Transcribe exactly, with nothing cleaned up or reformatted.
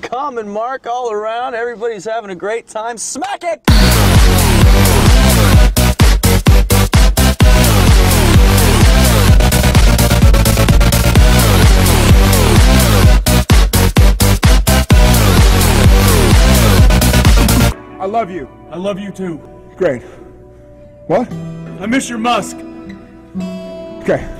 common mark all around. Everybody's having a great time. Smack it! I love you. I love you too. Great. What? I miss your musk. Okay.